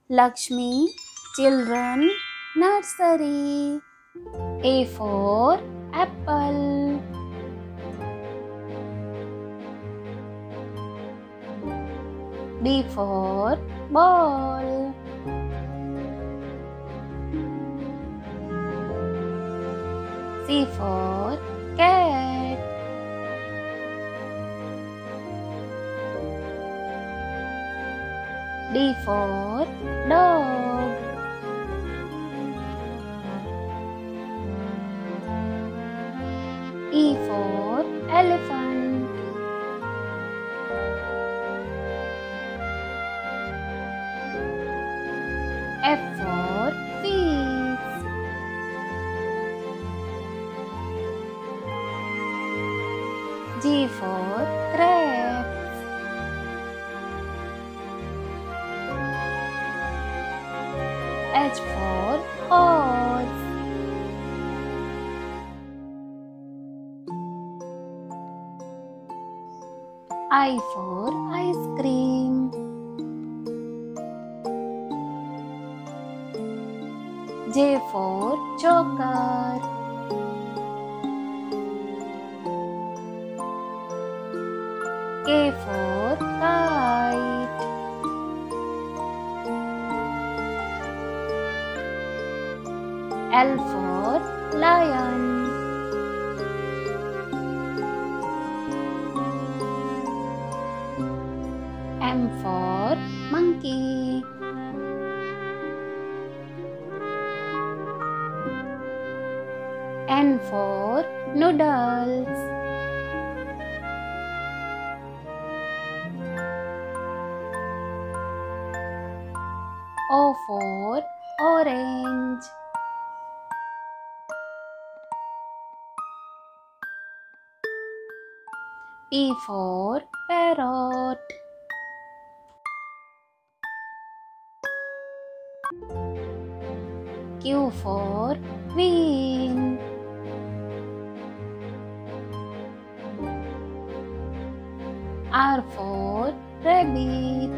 Lakshmi Children Nursery. A for apple. B for ball. C for cat. D for dog. E for elephant. F for fish. G for crabs. H for horse. I for ice cream. J for joker. K for kite. L for lion. M for monkey. N for noodles. O for orange. P for parrot. Q for queen. R for rabbit.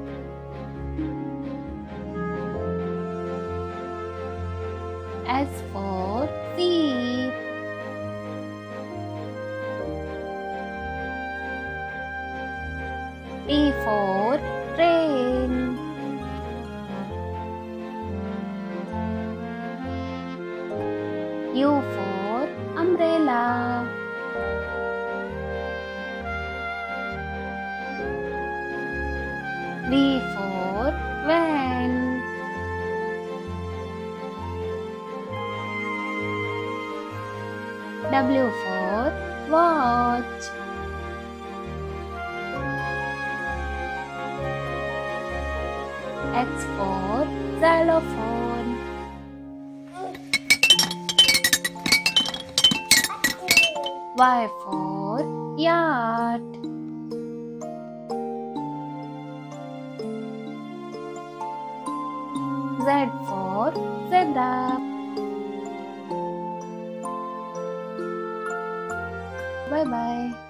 S for sheep. T for train. U for umbrella. V for van. W for watch. X for xylophone. Y for yacht. Z for zebra. Bye bye.